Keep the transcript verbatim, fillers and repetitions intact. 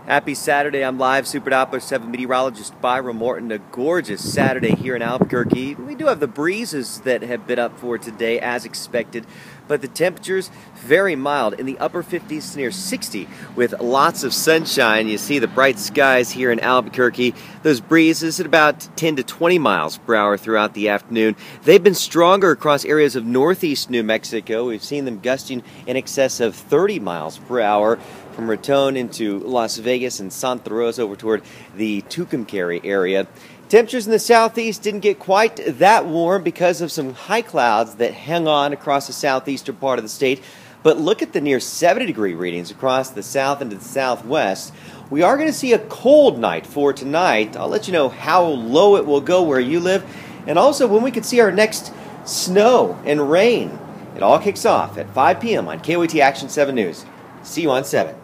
Happy Saturday. I'm live Super Doppler seven meteorologist Byron Morton. A gorgeous Saturday here in Albuquerque. We do have the breezes that have been up for today as expected, but the temperatures very mild in the upper fifties to near sixty with lots of sunshine. You see the bright skies here in Albuquerque. Those breezes at about ten to twenty miles per hour throughout the afternoon. They've been stronger across areas of northeast New Mexico. We've seen them gusting in excess of thirty miles per hour from Raton into Las Vegas and Santa Rosa over toward the Tucumcari area. Temperatures in the southeast didn't get quite that warm because of some high clouds that hung on across the southeastern part of the state. But look at the near seventy degree readings across the south and to the southwest. We are going to see a cold night for tonight. I'll let you know how low it will go where you live, and also when we could see our next snow and rain. It all kicks off at five p m on K O A T Action seven News. See you on seven.